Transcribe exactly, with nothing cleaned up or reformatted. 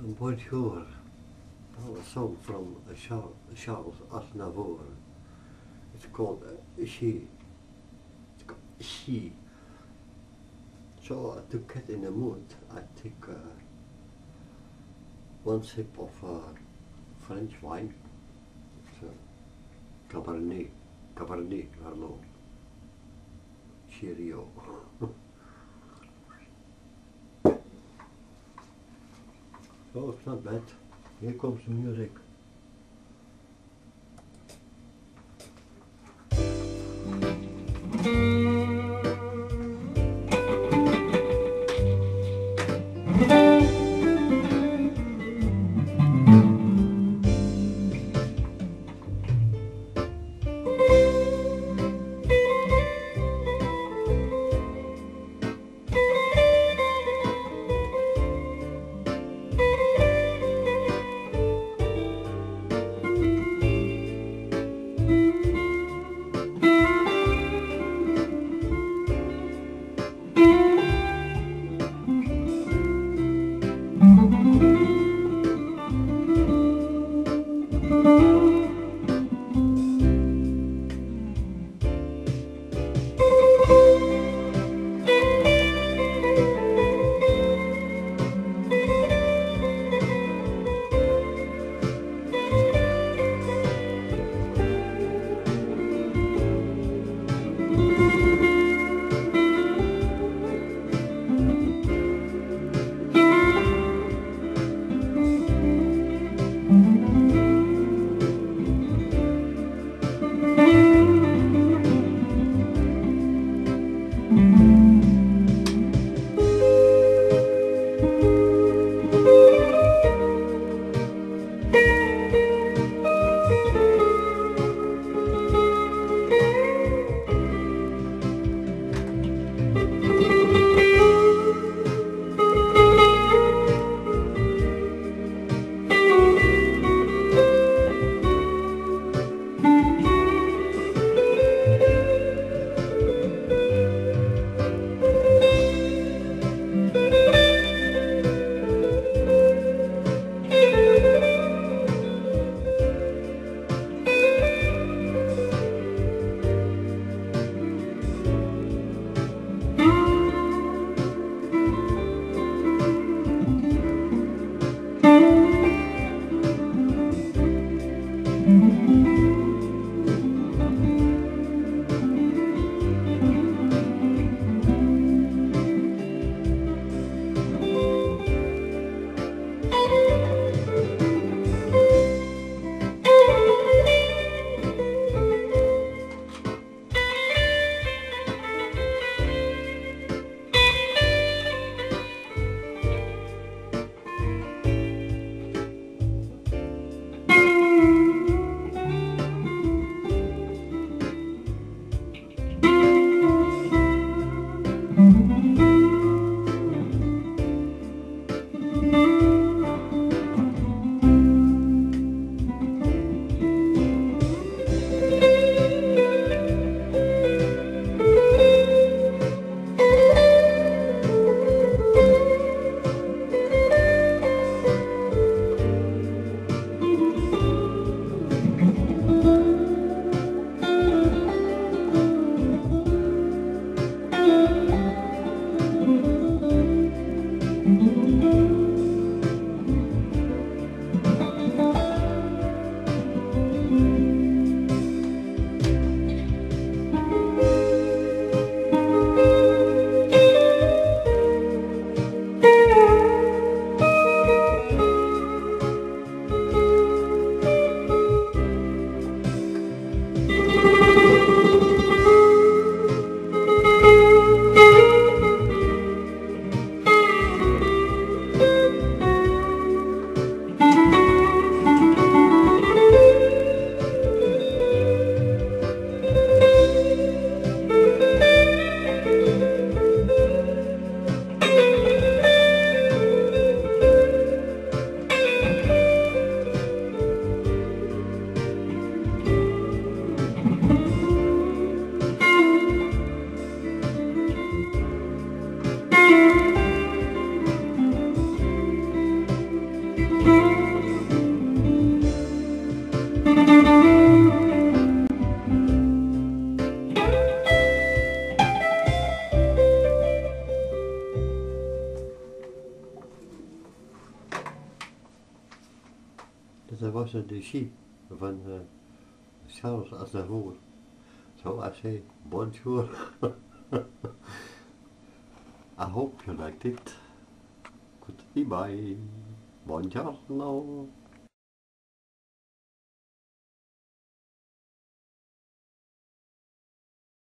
Bonjour. Oh, a song from Charles, Charles Aznavour. It's called uh, She. It's called She. So to get in the mood, I take uh, one sip of uh, French wine. It's uh, Cabernet, Cabernet Merlot. Cheerio. Oh, it's not bad. Here comes the music. Dat was een discipel van uh, Charles Aznavour. Zoals hij, bonjour. I hope you liked it. Goodbye. Buongiorno.